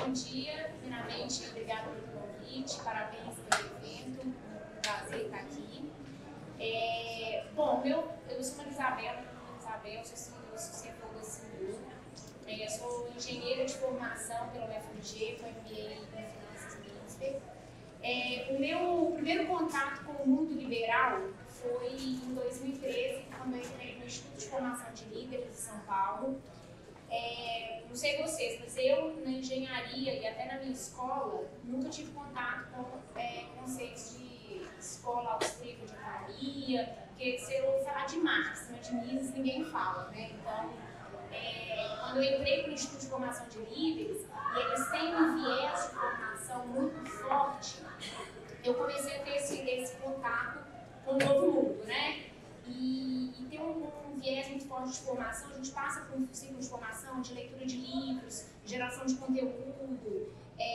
bom dia. Primeiramente, obrigada pelo convite, parabéns pelo evento, um prazer estar aqui. Bom, eu sou Isabel, sou CFO da Sindu. Eu sou engenheira de formação pela UFMG, com MBA em Finanças e INSPER. O meu primeiro contato com o mundo liberal foi em 2013, quando eu entrei no Instituto de Formação de Líderes de São Paulo. Não sei vocês, mas eu, na engenharia e até na minha escola, nunca tive contato com conceitos de escola austríaca de economia, porque se eu falar de Marx, mas de Mises ninguém fala, né? Então, quando eu entrei para o Instituto de Formação de Líderes, e eles têm um viés de formação muito forte, eu comecei a ter esse contato com o novo mundo, né? E tem um viés muito forte de formação. A gente passa por um ciclo de formação, de leitura de livros, geração de conteúdo,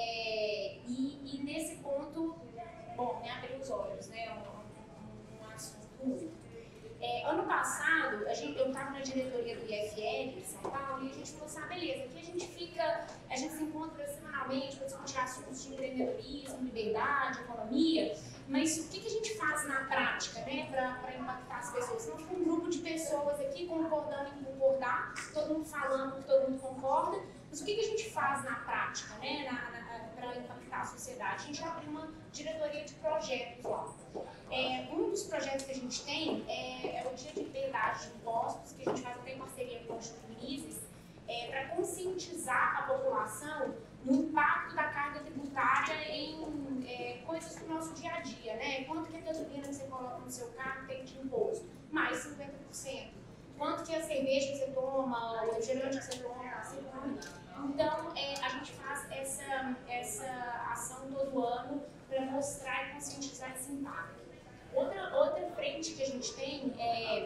e nesse ponto, bom, me abriu os olhos, né? Um assunto único. Ano passado, eu estava na diretoria do IFL de São Paulo e a gente falou assim, beleza, aqui a gente se encontra semanalmente para discutir assuntos de empreendedorismo, liberdade, economia, mas o que a gente faz na prática, né, para impactar as pessoas? Então, fica um grupo de pessoas aqui concordando em concordar, todo mundo falando que todo mundo concorda, mas o que a gente faz na prática, né, para impactar a sociedade? A gente abre uma diretoria de projetos lá. Um dos projetos que a gente tem é o Dia de Liberdade de Impostos, que a gente faz até em parceria com o Instituto Mises, para conscientizar a população no impacto da carga tributária em coisas do nosso dia a dia, né? Quanto que a gasolina que você coloca no seu carro tem de imposto? Mais 50%. Quanto que a cerveja que você toma, o refrigerante que você toma, assim, então, a gente faz essa ação todo ano para mostrar e conscientizar esse impacto. Outra frente que a gente tem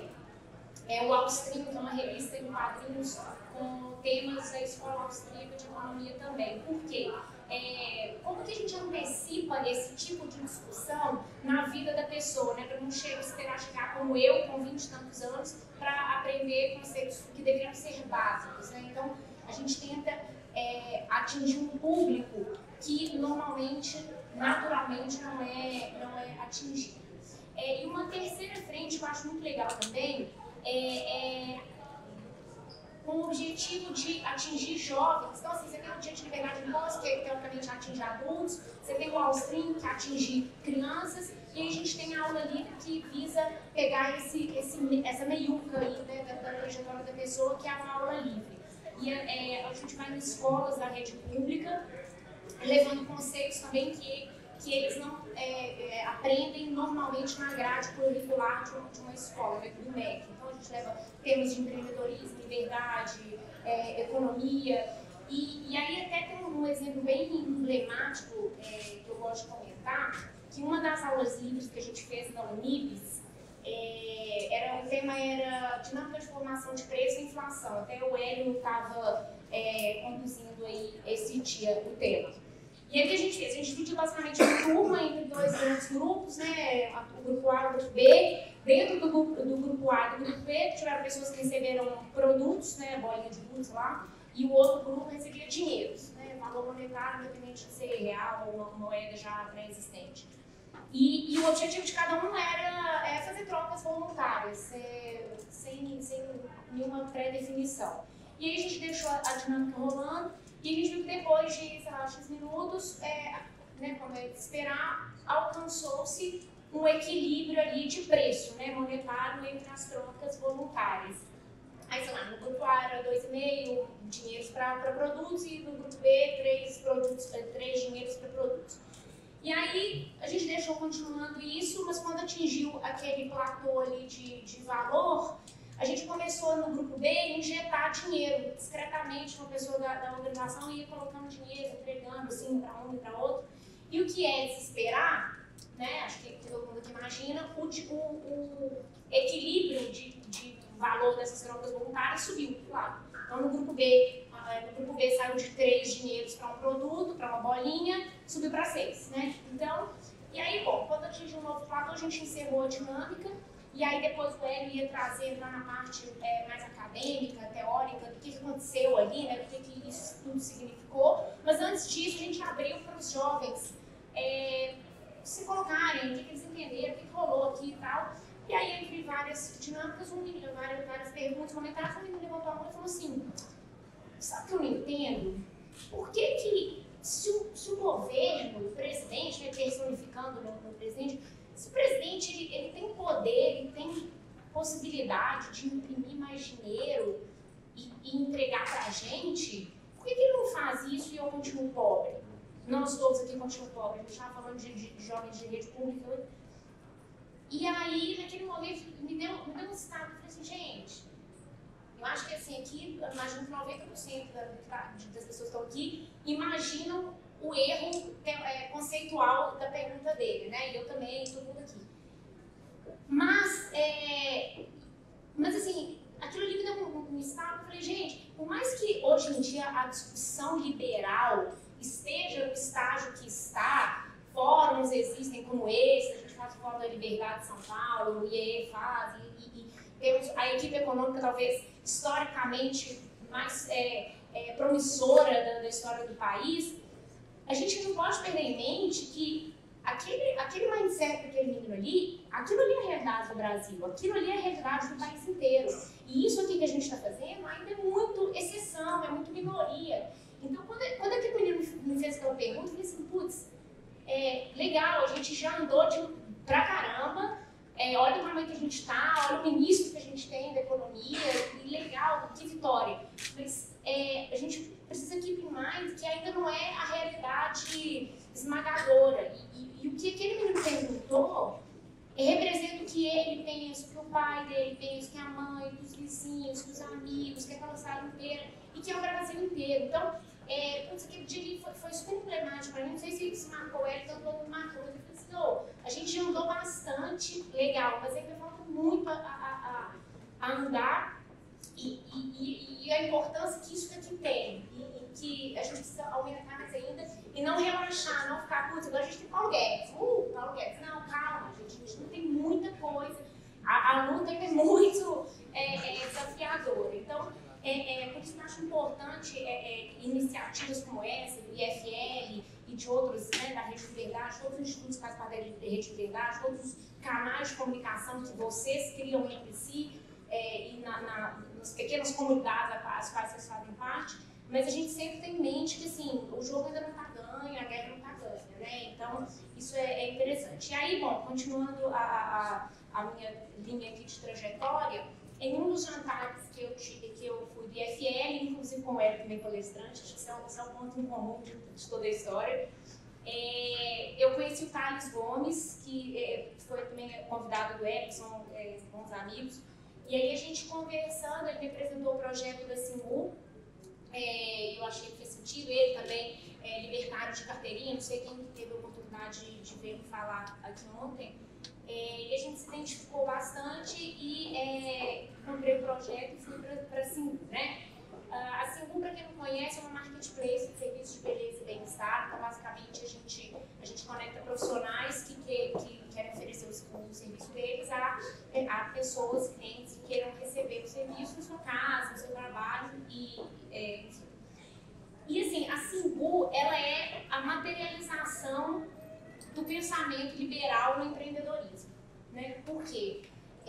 é o Austrinho, que é uma revista em quadrinhos com temas da Escola Austríaca de Economia também. Por quê? Como que a gente antecipa esse tipo de discussão na vida da pessoa, né? Para não esperar chegar como eu, com 20 e tantos anos, para aprender conceitos que deveriam ser básicos, né? Então, a gente tenta atingir um público que normalmente, naturalmente, não é atingido. E uma terceira frente que eu acho muito legal também com o objetivo de atingir jovens. Então, assim, você tem o Dia de Liberdade de Impostos, que teoricamente atinge adultos, você tem o Austrinho, que atinge crianças, e aí a gente tem a aula livre que visa pegar essa meiuca aí, né, da trajetória da pessoa, que é uma aula livre. E a gente vai em escolas da rede pública, levando conceitos também que eles não aprendem normalmente na grade curricular de uma escola, do MEC. Então, a gente leva temas de empreendedorismo, liberdade, economia. E aí até tem um exemplo bem emblemático que eu gosto de comentar, que uma das aulas livres que a gente fez na Unibis, o tema era dinâmica de formação de preço e inflação. Até o Hélio estava conduzindo aí esse dia o tema. E aí o que a gente fez? A gente dividiu basicamente a turma entre dois grandes grupos, né? O grupo A e o grupo B. Dentro do grupo A e do grupo B, tiveram pessoas que receberam produtos, né? Bolinha de gude lá, e o outro grupo recebia dinheiros, né? Valor monetário, independente de ser real ou uma moeda já pré-existente. E o objetivo de cada um era fazer trocas voluntárias, sem nenhuma pré-definição. E aí a gente deixou a dinâmica rolando. E a gente viu que depois de, sei lá, X minutos, como é de esperar, alcançou-se um equilíbrio ali de preço, né, monetário entre as trocas voluntárias. Aí, sei lá, no grupo A era 2,5 dinheiros para produtos e no grupo B 3 dinheiros para produtos. E aí a gente deixou continuando isso, mas quando atingiu aquele platô ali de valor, a gente começou no grupo B a injetar dinheiro discretamente. Uma pessoa da organização ia colocando dinheiro, entregando assim para um e para outro. E o que é de se esperar, né? Acho que todo mundo aqui imagina, o equilíbrio de valor dessas trocas voluntárias subiu, claro. Então no grupo B saiu de 3 dinheiros para um produto, para uma bolinha, subiu para 6, né? Então, e aí, bom, quando atingiu um novo platô, a gente encerrou a dinâmica. E aí depois o Hélio ia trazer lá na parte mais acadêmica, teórica, do que aconteceu ali, né, do que isso tudo significou. Mas antes antes disso, a gente abriu para os jovens se colocarem, o que eles entenderam, o que rolou aqui e tal. E aí, entre várias dinâmicas, várias perguntas, comentários, o menino levantou a mão e falou assim, sabe o que eu não entendo? Por que se o governo, o presidente, né, personificando no presidente, se o presidente ele tem poder, ele tem possibilidade de imprimir mais dinheiro e entregar para a gente, por que ele não faz isso e eu continuo pobre? Nós todos aqui continuamos pobres, a gente estava falando de jovens de rede pública. E aí, naquele momento, me deu um estado, eu falei assim, gente, eu acho que assim, aqui, eu imagino que 90% das pessoas que estão aqui imaginam o erro conceitual da pergunta dele, né? E eu também, todo mundo aqui. Mas assim, aquilo ali me deu um estado, eu falei, gente, por mais que hoje em dia a discussão liberal esteja no estágio que está, fóruns existem como esse, a gente faz o Fórum da Liberdade de São Paulo, o IEE faz, e temos a equipe econômica talvez historicamente mais promissora da história do país, a gente não pode perder em mente que aquele mindset daquele menino ali, aquilo ali é a realidade do Brasil, aquilo ali é a realidade do país inteiro. E isso aqui que a gente está fazendo ainda é muito exceção, é muito minoria. Então, quando aquele menino me fez aquela pergunta, eu falei assim, putz, legal, a gente já andou pra caramba, olha o tamanho que a gente está, olha o ministro que a gente tem da economia, e legal, que vitória. Mas a gente precisa keep in mind que ainda não é a realidade esmagadora. E o que aquele menino perguntou representa o que ele pensa, o que o pai dele pensa, o que a mãe, que os vizinhos, que os amigos, que aquela sala inteira, e que é o Brasil inteiro. Então, aquele dia foi super emblemático para mim, não sei se marcou ele, tanto quanto marcou, mas eu falei assim, a gente já andou bastante legal, mas ainda falta muito a andar e a importância que isso daqui tem, e que a gente precisa aumentar mais ainda, e não relaxar, não ficar, putz, agora a gente tem Paulo Guedes, não, calma, gente, a gente não tem muita coisa, a luta ainda é muito desafiadora, então, por isso que eu acho importante iniciativas como essa, do IFL e de outros, né, da Rede Liberdade, todos os institutos que fazem parte da Rede Liberdade, todos os canais de comunicação que vocês criam entre si e nas pequenas comunidades às quais vocês fazem parte, mas a gente sempre tem em mente que assim, o jogo ainda não está ganho, a guerra não está ganha, né? Então isso é interessante. E aí, bom, continuando a minha linha aqui de trajetória, em um dos jantares que eu fui do IFL, inclusive com o Hélio também palestrante, acho que isso é um ponto em comum de toda a história, eu conheci o Thales Gomes, que foi também convidado do Hélio, são bons amigos, e aí a gente conversando, ele me apresentou o projeto da Singu, eu achei que fez sentido, ele também libertário de carteirinha, não sei quem teve a oportunidade de ver falar aqui ontem, e a gente se identificou bastante e comprei o projeto e fui para a Singu, né? A Singu, para quem não conhece, é uma marketplace de serviços de beleza e bem-estar. Então, basicamente, a gente conecta profissionais que querem oferecer o serviço deles a pessoas, clientes que queiram receber o serviço na sua casa, no seu trabalho enfim. E assim, a Singu, ela é a materialização do pensamento liberal no empreendedorismo, né? Por quê?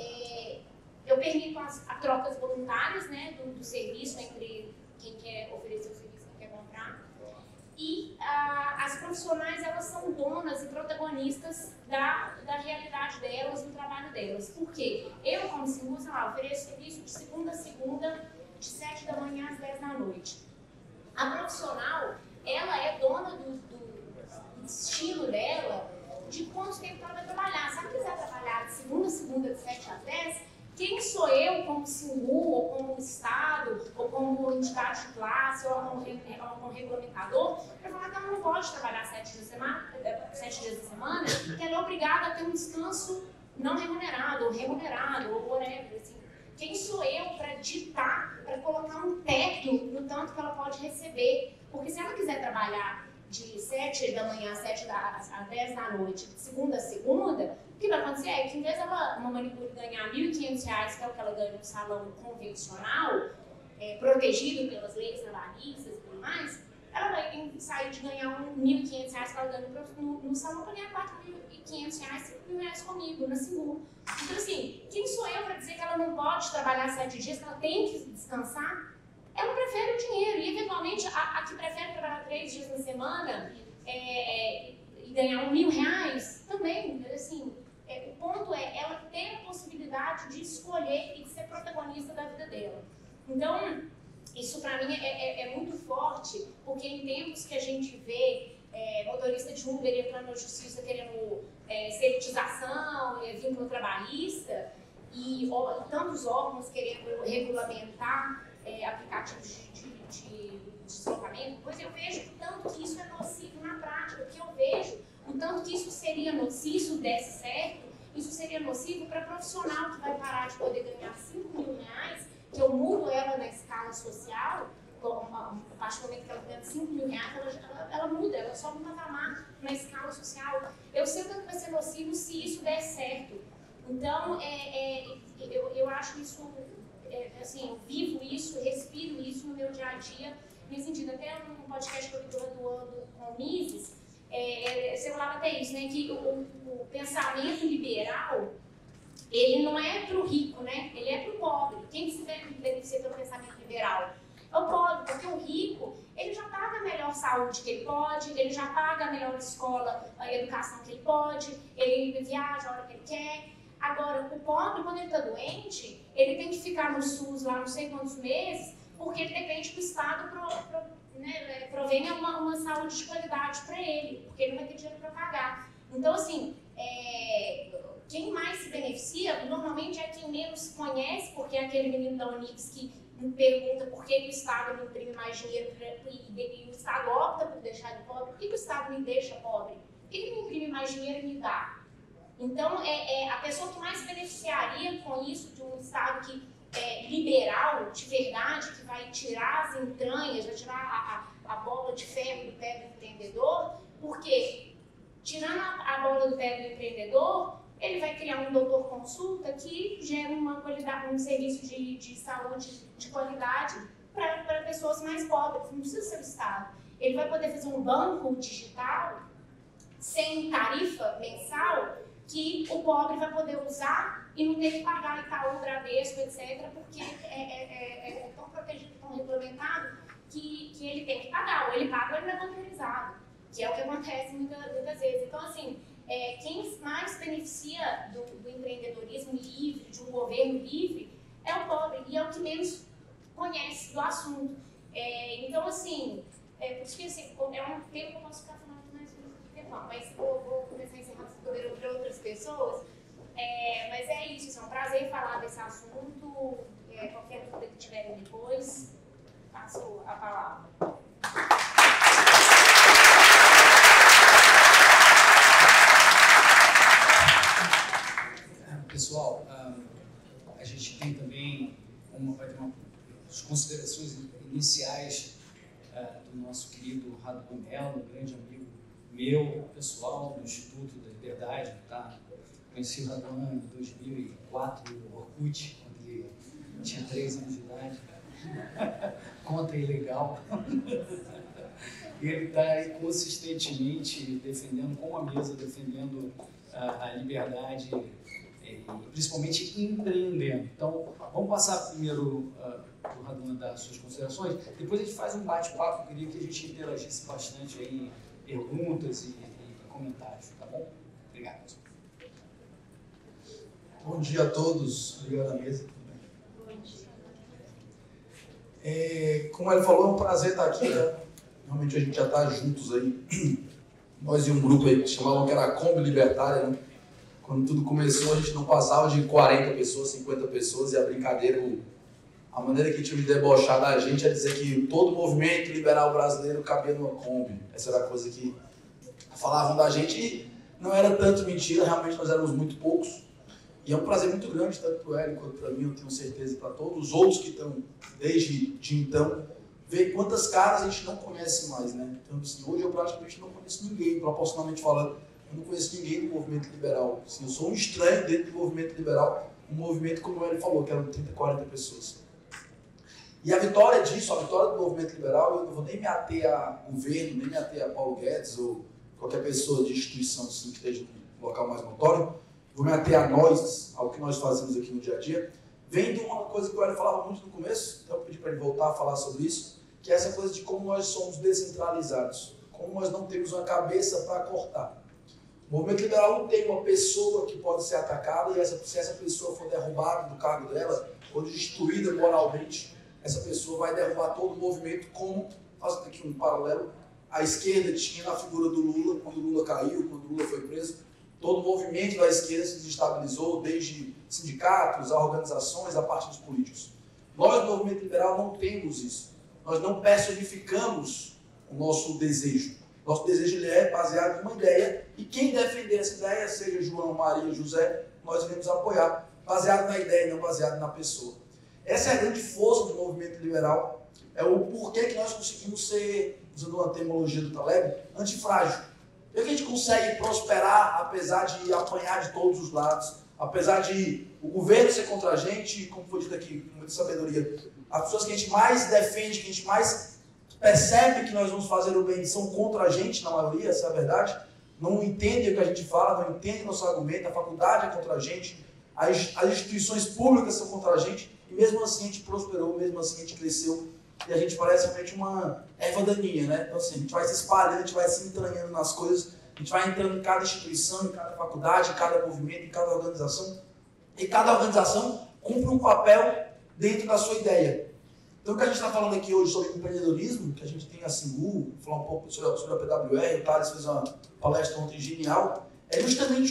Eu permito as trocas voluntárias, né, do serviço entre quem quer oferecer o serviço e quem quer comprar. E as profissionais, elas são donas e protagonistas da realidade delas, do trabalho delas. Por quê? Eu, como Singu, ofereço serviço de segunda a segunda, de 7 da manhã às 10 da noite. A profissional, ela é dona do destino dela, de quanto tempo ela vai trabalhar. Se ela quiser trabalhar de segunda a segunda, de 7 às 10, quem sou eu como Singu, ou como Estado, ou como entidade de classe, ou como regulamentador, para falar que ela não pode trabalhar 7 dias da semana, que ela é obrigada a ter um descanso não remunerado, ou whatever, assim. Quem sou eu para ditar, para colocar um teto no tanto que ela pode receber? Porque se ela quiser trabalhar de 7 da manhã às 10 da noite, de segunda a segunda, o que vai acontecer é que, em vez dela, uma manicure, ganhar R$ 1.500, que é o que ela ganha no salão convencional, protegido pelas leis trabalhistas e tudo mais, ela vai sair sair de ganhar R$1.500 que ela ganha no salão para ganhar R$4.500, R$5.000 comigo, na segunda. Então, assim, quem sou eu para dizer que ela não pode trabalhar 7 dias, que ela tem que descansar? Ela prefere o dinheiro. E, eventualmente, a que prefere trabalhar 3 dias na semana e ganhar R$1.000 também, assim... O ponto é ela ter a possibilidade de escolher e de ser protagonista da vida dela. Então, isso para mim é muito forte, porque em tempos que a gente vê motorista de Uber entrando na justiça querendo seletização, vínculo trabalhista, e tantos órgãos querendo regulamentar aplicativos de deslocamento, pois eu vejo o tanto que isso é nocivo na prática, porque eu vejo o tanto que isso seria nocivo, se isso desse certo, isso seria nocivo para profissional que vai parar de poder ganhar R$5.000, que eu mudo ela na escala social, a partir do momento que ela ganha R$5.000, ela muda, ela sobe um patamar na escala social. Eu sei o tanto que vai ser nocivo se isso der certo. Então, eu acho isso, assim, eu vivo isso, respiro isso no meu dia a dia, nesse sentido. Até um podcast que eu estou atuando com o Mises, você falava até isso, né, que o pensamento liberal, ele não é para o rico, né, ele é para o pobre. Quem se beneficia pelo pensamento liberal? É o pobre, porque o rico, ele já paga a melhor saúde que ele pode, ele já paga a melhor escola, a educação que ele pode, ele viaja a hora que ele quer. Agora, o pobre, quando ele está doente, ele tem que ficar no SUS lá não sei quantos meses, porque ele depende do Estado provenha uma saúde de qualidade para ele, porque ele não vai ter dinheiro para pagar. Então, assim, quem mais se beneficia, normalmente é quem menos conhece, porque é aquele menino da Unix que me pergunta por que o Estado não imprime mais dinheiro e o Estado opta por deixar ele pobre. Por que o Estado me deixa pobre? Por que ele não imprime mais dinheiro e me dá? Então, a pessoa que mais se beneficiaria com isso, de um Estado que liberal, de verdade, que vai tirar as entranhas, vai tirar a bola de ferro do pé do empreendedor, porque tirando a bola do pé do empreendedor, ele vai criar um doutor consulta que gera uma qualidade, um serviço de saúde de qualidade para pessoas mais pobres, não precisa ser o Estado. Ele vai poder fazer um banco digital sem tarifa mensal que o pobre vai poder usar e não ter que pagar Itaú, Bradesco, etc., porque é tão protegido, tão regulamentado, que ele tem que pagar, ou ele paga ou ele não é bancarizado, que é o que acontece muitas vezes. Então, assim, quem mais beneficia do empreendedorismo livre, de um governo livre, é o pobre, e é o que menos conhece do assunto. Então, assim, por isso que assim, é um tema que eu posso ficar falando mais tempo, mas vou começar a encerrar para outras pessoas. Mas é isso, é um prazer falar desse assunto. Qualquer dúvida que tiverem depois, passo a palavra. Pessoal, a gente tem também as considerações iniciais do nosso querido Raduan Mello, um grande amigo meu, pessoal, do Instituto da Liberdade, tá? Conheci o Raduan em 2004, no Orkut, quando ele tinha 3 anos de idade. Conta ilegal. E ele está aí consistentemente defendendo, com a mesa, defendendo a liberdade, principalmente empreendendo. Então, vamos passar primeiro para o Raduan dar as suas considerações, depois a gente faz um bate-papo. Eu queria que a gente interagisse bastante aí, perguntas e comentários, tá bom? Obrigado. Bom dia a todos, obrigado à mesa também. Como ele falou, é um prazer estar aqui, né? Realmente a gente já está juntos aí. Nós e um grupo aí que chamavam que era a Kombi Libertária, né? Quando tudo começou, a gente não passava de 40 pessoas, 50 pessoas, e a brincadeira, a maneira que tinha de debochar da gente é dizer que todo movimento liberal brasileiro cabia numa Kombi. Essa era a coisa que falavam da gente, e não era tanto mentira, realmente nós éramos muito poucos. E é um prazer muito grande, tanto para o Hélio quanto para mim, eu tenho certeza, para todos os outros que estão desde então, ver quantas caras a gente não conhece mais, né? Então, assim, hoje eu praticamente não conheço ninguém, proporcionalmente falando, eu não conheço ninguém do movimento liberal. Assim, eu sou um estranho dentro do movimento liberal, um movimento, como ele falou, que eram 30, 40 pessoas. E a vitória disso, a vitória do movimento liberal, eu não vou nem me ater a governo, nem me ater a Paulo Guedes ou qualquer pessoa de instituição assim, que esteja no local mais notório, vou me ater a nós, ao que nós fazemos aqui no dia a dia, vem de uma coisa que o Hélio falava muito no começo, então eu pedi para ele voltar a falar sobre isso, que é essa coisa de como nós somos descentralizados, como nós não temos uma cabeça para cortar. O movimento liberal não tem uma pessoa que pode ser atacada e se essa pessoa for derrubada do cargo dela, ou destituída moralmente, essa pessoa vai derrubar todo o movimento, como, fazendo aqui um paralelo, a esquerda tinha na figura do Lula, quando o Lula caiu, quando o Lula foi preso, todo o movimento da esquerda se desestabilizou, desde sindicatos, a organizações, a partidos políticos. Nós, no movimento liberal, não temos isso. Nós não personificamos o nosso desejo. Nosso desejo ele é baseado em uma ideia, e quem defender essa ideia, seja João, Maria, José, nós iremos apoiar, baseado na ideia, não baseado na pessoa. Essa é a grande força do movimento liberal, é o porquê que nós conseguimos ser, usando uma terminologia do Taleb, antifrágil. Por que a gente consegue prosperar, apesar de apanhar de todos os lados, apesar de o governo ser contra a gente, como foi dito aqui, com muita sabedoria, as pessoas que a gente mais defende, que a gente mais percebe que nós vamos fazer o bem, são contra a gente, na maioria, essa é a verdade, não entendem o que a gente fala, não entendem nosso argumento, a faculdade é contra a gente, as instituições públicas são contra a gente, e mesmo assim a gente prosperou, mesmo assim a gente cresceu, e a gente parece realmente uma erva daninha, né? Então assim, a gente vai se espalhando, a gente vai se entranhando nas coisas, a gente vai entrando em cada instituição, em cada faculdade, em cada movimento, em cada organização, e cada organização cumpre um papel dentro da sua ideia. Então o que a gente está falando aqui hoje sobre empreendedorismo, que a gente tem a Singu, falar um pouco sobre a PWR, o Thales fez uma palestra ontem genial, é justamente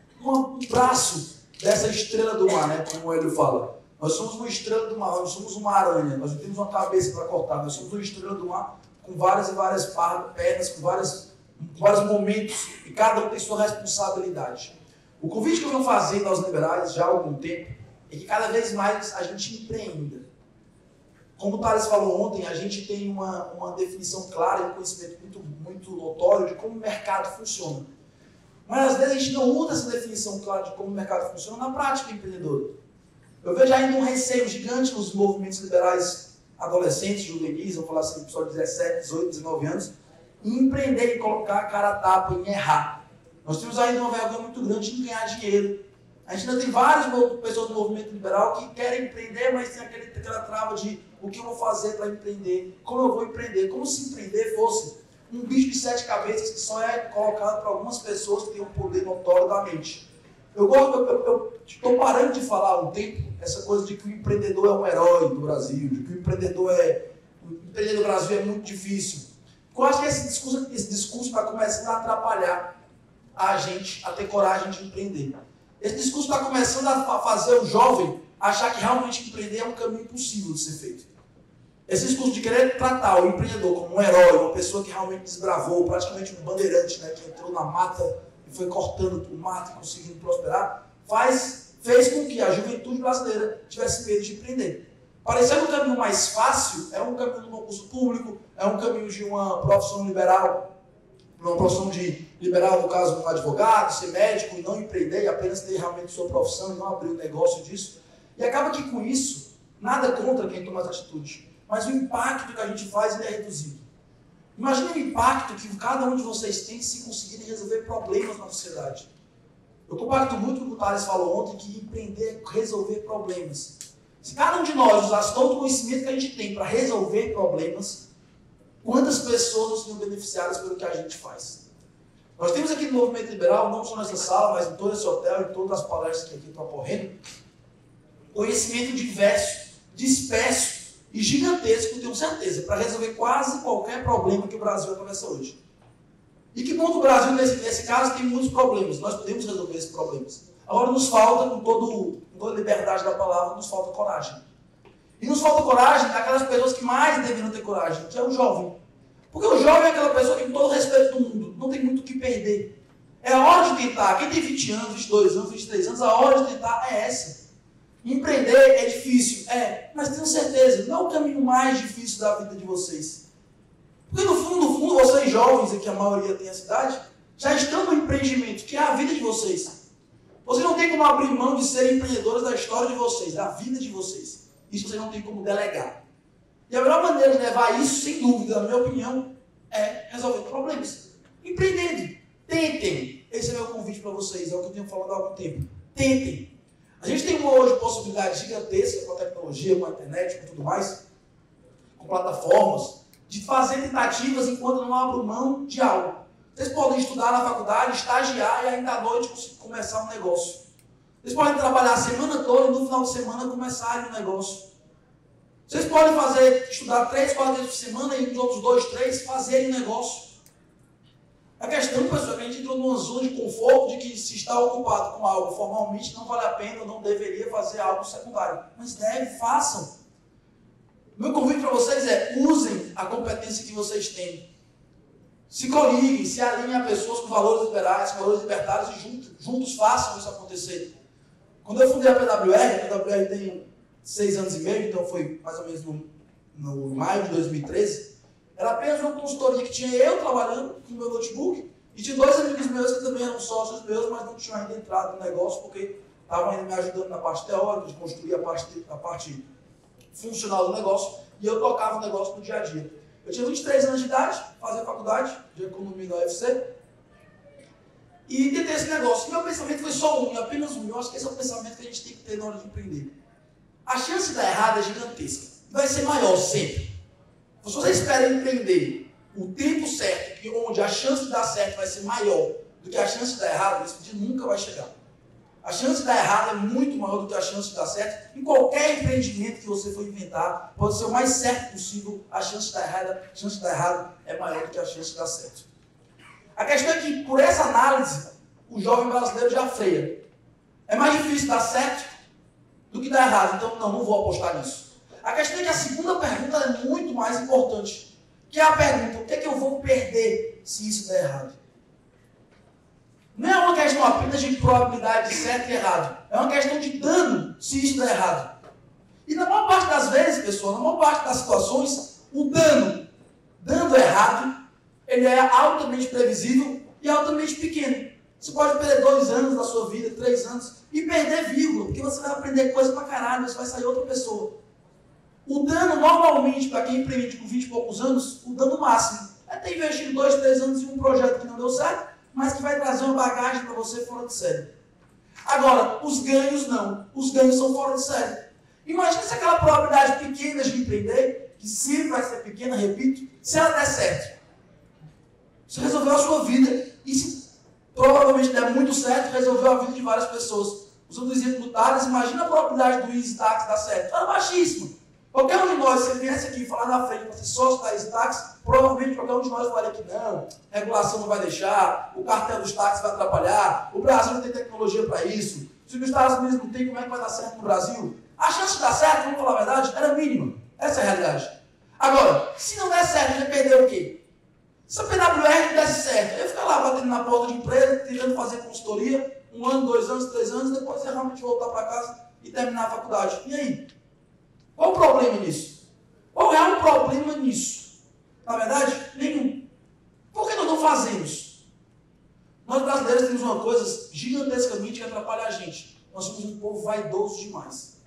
um braço dessa estrela do mar, né? Como o Hélio fala. Nós somos uma estrela do mar, nós somos uma aranha, nós não temos uma cabeça para cortar, nós somos uma estrela do mar com várias e várias pernas, com vários momentos, e cada um tem sua responsabilidade. O convite que eu venho fazendo aos liberais já há algum tempo é que cada vez mais a gente empreenda. Como o Thales falou ontem, a gente tem uma definição clara e um conhecimento muito notório de como o mercado funciona. Mas às vezes a gente não usa essa definição clara de como o mercado funciona na prática empreendedora. Eu vejo ainda um receio gigante nos movimentos liberais adolescentes, juvenis, vamos falar assim, pessoal de 17, 18, 19 anos, em empreender, em colocar a cara a tapa, em errar. Nós temos ainda uma vergonha muito grande em ganhar dinheiro. A gente ainda tem várias pessoas do movimento liberal que querem empreender, mas tem aquela trava de o que eu vou fazer para empreender, como eu vou empreender, como se empreender fosse um bicho de 7 cabeças que só é colocado para algumas pessoas que têm um poder notório da mente. Eu estou parando de falar há um tempo essa coisa de que o empreendedor é um herói do Brasil, de que o empreender no Brasil é muito difícil. Eu acho que esse discurso está começando a atrapalhar a gente a ter coragem de empreender. Esse discurso está começando a fazer o jovem achar que realmente empreender é um caminho impossível de ser feito. Esse discurso de querer tratar o empreendedor como um herói, uma pessoa que realmente desbravou, praticamente um bandeirante, né, que entrou na mata e foi cortando o mato e conseguindo prosperar, fez com que a juventude brasileira tivesse medo de empreender. Parecendo um caminho mais fácil, é um caminho do concurso público, é um caminho de uma profissão liberal, uma profissão de liberal, no caso, um advogado, ser médico e não empreender, e apenas ter realmente sua profissão e não abrir um negócio disso. E acaba que com isso, nada contra quem toma essa atitude, mas o impacto que a gente faz ele é reduzido. Imagine o impacto que cada um de vocês tem se conseguirem resolver problemas na sociedade. Eu compacto muito com o que o Thales falou ontem, que empreender é resolver problemas. Se cada um de nós usasse todo o conhecimento que a gente tem para resolver problemas, quantas pessoas não seriam beneficiadas pelo que a gente faz? Nós temos aqui no Movimento Liberal, não só nessa sala, mas em todo esse hotel, em todas as palestras que aqui estão ocorrendo, conhecimento diverso, disperso e gigantesco, tenho certeza, para resolver quase qualquer problema que o Brasil atravessa hoje. E que bom que o Brasil, nesse caso, tem muitos problemas. Nós podemos resolver esses problemas. Agora nos falta, com toda a liberdade da palavra, nos falta coragem. E nos falta coragem daquelas pessoas que mais deveriam ter coragem, que é o jovem. Porque o jovem é aquela pessoa que, com todo o respeito do mundo, não tem muito o que perder. É a hora de tentar. Quem tem 20 anos, 22 anos, 23 anos, a hora de tentar é essa. Empreender é difícil, mas tenho certeza, não é o caminho mais difícil da vida de vocês. Porque no fundo, vocês jovens, aqui a maioria tem essa idade, já estão no empreendimento, que é a vida de vocês. Vocês não têm como abrir mão de serem empreendedores da história de vocês, da vida de vocês. Isso vocês não têm como delegar. E a melhor maneira de levar isso, sem dúvida, na minha opinião, é resolvendo problemas. Empreendendo. Tentem. Esse é meu convite para vocês, é o que eu tenho falado há algum tempo. Tentem. A gente tem hoje possibilidade gigantesca com a tecnologia, com a internet, com tudo mais, com plataformas, de fazer tentativas enquanto não abro mão de algo. Vocês podem estudar na faculdade, estagiar e ainda à noite começar um negócio. Vocês podem trabalhar a semana toda e no final de semana começarem um negócio. Vocês podem estudar 3, 4 vezes por semana e nos outros 2, 3 fazerem um negócio. A questão, pessoal, é que a gente entrou numa zona de conforto de que se está ocupado com algo formalmente não vale a pena ou não deveria fazer algo secundário. Mas façam. Meu convite para vocês é, usem a competência que vocês têm. Se coliguem, se alinhem a pessoas com valores liberais, com valores libertários e juntos façam isso acontecer. Quando eu fundei a PWR tem 6 anos e meio, então foi mais ou menos no maio de 2013, era apenas uma consultoria que tinha eu trabalhando com o meu notebook e tinha 2 amigos meus que também eram sócios meus, mas não tinham ainda entrado no negócio porque estavam ainda me ajudando na parte teórica, de construir a parte funcional do negócio, e eu tocava o negócio no dia a dia. Eu tinha 23 anos de idade, fazia faculdade de economia da UFC, e tentei esse negócio. E meu pensamento foi só apenas um. Eu acho que esse é o pensamento que a gente tem que ter na hora de empreender. A chance de dar errado é gigantesca. Vai ser maior sempre. Se você espera empreender o tempo certo, onde a chance de dar certo vai ser maior do que a chance de dar errado, esse dia nunca vai chegar. A chance de dar errado é muito maior do que a chance de dar certo. Em qualquer empreendimento que você for inventar, pode ser o mais certo possível, a chance de dar errado é maior do que a chance de dar certo. A questão é que, por essa análise, o jovem brasileiro já freia. É mais difícil dar certo do que dar errado, então não vou apostar nisso. A questão é que a segunda pergunta é muito mais importante, que é a pergunta, o que é que eu vou perder se isso der errado? Não é uma questão apenas de probabilidade de certo e errado. É uma questão de dano se isso der errado. E na maior parte das vezes, pessoal, na maior parte das situações, o dando errado, ele é altamente previsível e altamente pequeno. Você pode perder 2 anos da sua vida, 3 anos, e perder vírgula, porque você vai aprender coisa pra caralho, você vai sair outra pessoa. O dano, normalmente, para quem empreende com 20 e poucos anos, o dano máximo é ter investido 2, 3 anos em um projeto que não deu certo, mas que vai trazer uma bagagem para você fora de série. Agora, os ganhos não. Os ganhos são fora de série. Imagina se aquela probabilidade pequena de empreender, que sempre vai ser pequena, repito, se ela der certo. Você resolveu a sua vida e se provavelmente der muito certo, resolveu a vida de várias pessoas. Usando o exemplo do Thales, imagina a probabilidade do Easy Taxi dar certo. Ela é baixíssima. Qualquer um de nós, se ele viesse aqui e falar na frente para ser sócio da Easy Taxi, provavelmente qualquer um de nós falaria que não, a regulação não vai deixar, o cartel dos táxis vai atrapalhar, o Brasil não tem tecnologia para isso, se os Estados Unidos não tem, como é que vai dar certo no Brasil? A chance de dar certo, vamos falar a verdade, era mínima. Essa é a realidade. Agora, se não der certo, a gente perdeu o quê? Se a PWR não desse certo, eu ia ficar lá batendo na porta de empresa, tentando fazer consultoria, 1 ano, 2 anos, 3 anos, depois eu realmente voltar para casa e terminar a faculdade. E aí? Qual o problema nisso? Qual é o problema nisso? Na verdade, nenhum. Por que nós não fazemos? Nós brasileiros temos uma coisa gigantescamente que atrapalha a gente. Nós somos um povo vaidoso demais.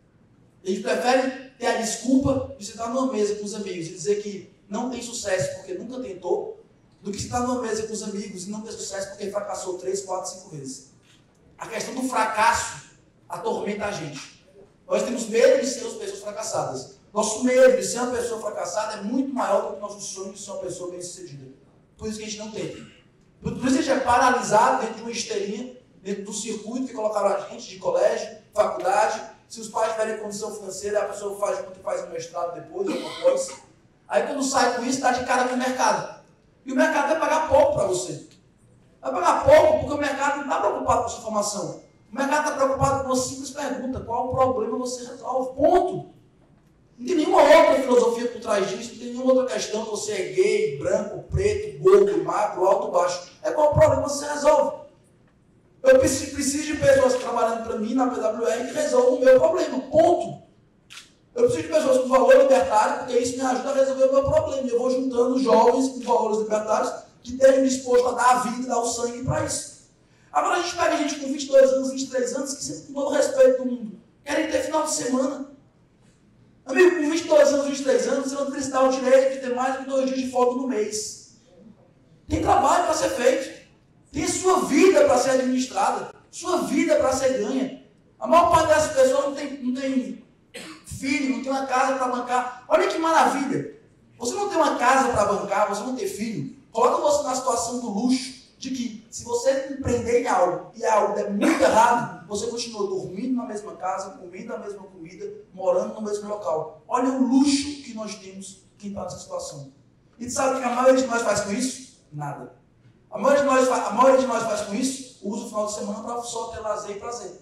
A gente prefere ter a desculpa de sentar numa mesa com os amigos e dizer que não tem sucesso porque nunca tentou, do que sentar numa mesa com os amigos e não ter sucesso porque fracassou 3, 4, 5 vezes. A questão do fracasso atormenta a gente. Nós temos medo de sermos pessoas fracassadas. Nosso medo de ser uma pessoa fracassada é muito maior do que nosso sonho de ser uma pessoa bem-sucedida. Por isso que a gente não tenta. Por isso que a gente é paralisado dentro de uma esteirinha, dentro do circuito que colocaram a gente de colégio, faculdade. Se os pais tiverem condição financeira, a pessoa faz um mestrado depois, alguma coisa. Aí quando sai com isso, está de cara com o mercado. E o mercado vai pagar pouco para você. Vai pagar pouco porque o mercado não está preocupado com a sua formação. O mercado está preocupado com uma simples pergunta: qual o problema você resolve? Ponto. Não tem nenhuma outra filosofia por trás disso, não tem nenhuma outra questão, você é gay, branco, preto, gordo, magro, alto, baixo. É qual o problema você resolve. Eu preciso de pessoas trabalhando para mim na PWR que resolvam o meu problema. Ponto. Eu preciso de pessoas com valor libertário, porque isso me ajuda a resolver o meu problema. Eu vou juntando jovens com valores libertários que estejam dispostos a dar a vida, dar o sangue para isso. Agora a gente pega gente com 22 anos, 23 anos, que sempre com todo o respeito do mundo, querem ter final de semana. Amigo, com 22 anos, 23 anos, você não precisa dar o direito de ter mais de 2 dias de folga no mês. Tem trabalho para ser feito. Tem sua vida para ser administrada. Sua vida para ser ganha. A maior parte dessas pessoas não tem filho, não tem uma casa para bancar. Olha que maravilha. Você não tem uma casa para bancar, você não tem filho. Coloca você na situação do luxo de que se você empreender em algo e algo der muito errado, você continua dormindo na mesma casa, comendo a mesma comida, morando no mesmo local. Olha o luxo que nós temos quem está nessa situação. E sabe o que a maioria de nós faz com isso? Nada. A maioria de nós faz com isso, usa o final de semana para só ter lazer e prazer.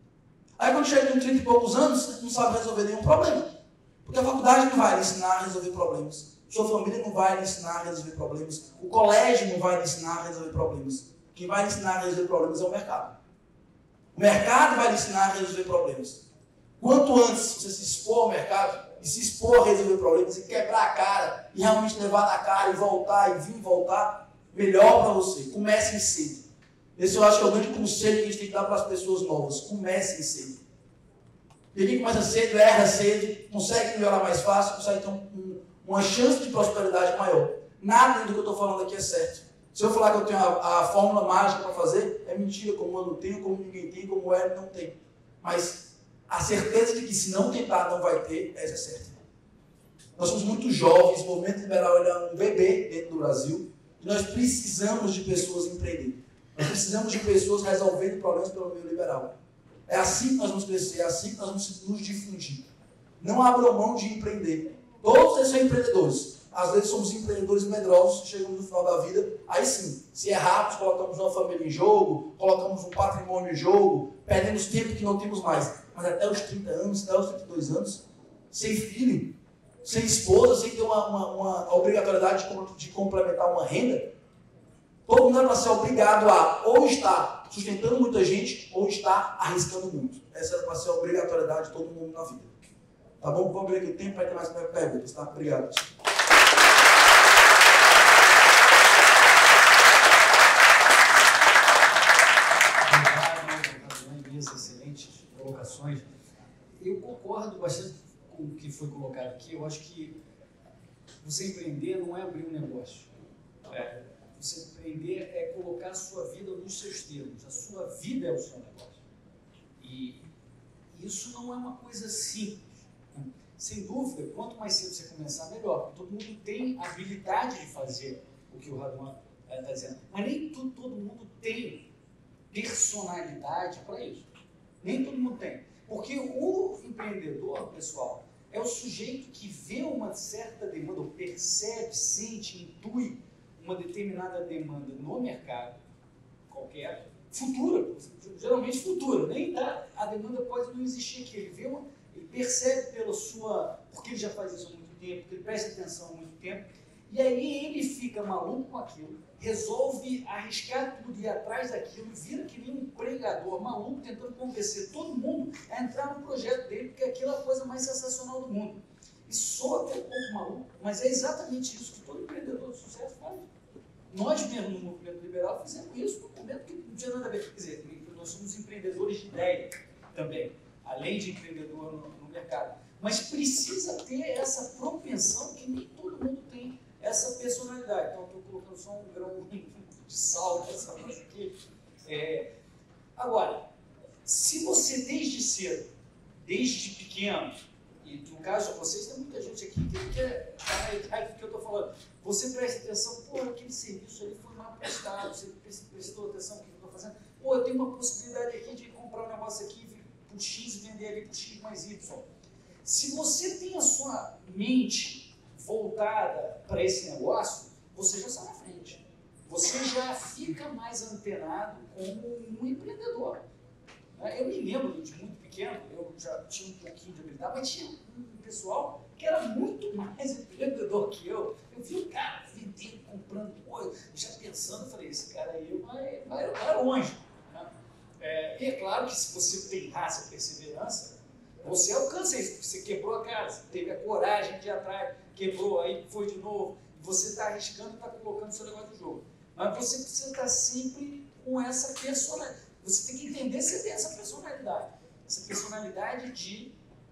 Aí quando chega com 30 e poucos anos, não sabe resolver nenhum problema. Porque a faculdade não vai lhe ensinar a resolver problemas. Sua família não vai lhe ensinar a resolver problemas. O colégio não vai lhe ensinar a resolver problemas. Quem vai lhe ensinar a resolver problemas é o mercado. O mercado vai lhe ensinar a resolver problemas. Quanto antes você se expor ao mercado e se expor a resolver problemas e quebrar a cara e realmente levar na cara e voltar e vir e voltar, melhor para você. Comece cedo. Esse eu acho que é o grande conselho que a gente tem que dar para as pessoas novas. Comecem cedo. E quem começa cedo, erra cedo, consegue melhorar mais fácil, consegue ter uma chance de prosperidade maior. Nada do que eu estou falando aqui é certo. Se eu falar que eu tenho a fórmula mágica para fazer, é mentira, como eu não tenho, como ninguém tem, como o Hélio não tem. Mas a certeza de que se não tentar, não vai ter, essa é certa. Nós somos muito jovens, o movimento liberal é um bebê dentro do Brasil, e nós precisamos de pessoas empreendendo. Nós precisamos de pessoas resolvendo problemas pelo meio liberal. É assim que nós vamos crescer, é assim que nós vamos nos difundir. Não abram mão de empreender. Todos eles são empreendedores. Às vezes somos empreendedores medrosos, chegamos no final da vida, aí sim, se errarmos, colocamos uma família em jogo, colocamos um patrimônio em jogo, perdemos tempo que não temos mais. Mas até os 30 anos, até os 32 anos, sem filho, sem esposa, sem ter uma obrigatoriedade de complementar uma renda, todo mundo é para ser obrigado a ou estar sustentando muita gente ou estar arriscando muito. Essa é para ser a obrigatoriedade de todo mundo na vida. Tá bom? Vamos ver aqui o tempo para ter mais perguntas, tá? Obrigado. Excelentes colocações. Eu concordo bastante com o que foi colocado aqui. Eu acho que você empreender não é abrir um negócio. Você empreender é colocar a sua vida nos seus termos. A sua vida é o seu negócio. E isso não é uma coisa simples. Sem dúvida, quanto mais cedo você começar, melhor. Porque todo mundo tem a habilidade de fazer o que o Raduan está dizendo. Mas nem todo mundo tem personalidade para isso. Nem todo mundo tem. Porque o empreendedor, pessoal, é o sujeito que vê uma certa demanda, ou percebe, sente, intui uma determinada demanda no mercado, qualquer, futura, geralmente futura, nem dá, a demanda pode não existir aqui, ele percebe pela sua, porque ele já faz isso há muito tempo, porque ele presta atenção há muito tempo, e aí ele fica maluco com aquilo, resolve arriscar tudo, ir atrás daquilo, vira que nem um pregador maluco tentando convencer todo mundo a entrar no projeto dele, porque aquilo é a coisa mais sensacional do mundo. Isso soa até um pouco maluco, mas é exatamente isso que todo empreendedor de sucesso faz. Nós mesmo no movimento liberal fizemos isso no momento que não tinha nada a ver. Quer dizer, nós somos empreendedores de ideia também, além de empreendedor no mercado. Mas precisa ter essa propensão que nem todo mundo tem, essa personalidade. Então, estou colocando só um grão de sal nessa coisa aqui. Agora, se você desde cedo, desde pequeno, e no caso de vocês, tem muita gente aqui que quer estar na idade do que eu estou falando. Você presta atenção, pô, aquele serviço ali foi mal prestado, você prestou atenção no que eu estou fazendo. Pô, eu tenho uma possibilidade aqui de comprar um negócio aqui por X e vender ali por X mais Y. Se você tem a sua mente voltada para esse negócio, você já sai na frente. Você já fica mais antenado como um empreendedor. Eu me lembro de muito pequeno, eu já tinha um pouquinho de habilidade, mas tinha um pessoal que era muito mais empreendedor que eu. Eu vi o cara vendendo, comprando coisa, já pensando, eu falei, esse cara aí vai longe. Né? E é claro que se você tem raça e perseverança, você alcança isso, porque você quebrou a cara, você teve a coragem de ir atrás, quebrou, aí foi de novo, você está arriscando e está colocando o seu negócio no jogo. Mas você precisa estar sempre com essa personalidade. Você tem que entender se você tem essa personalidade de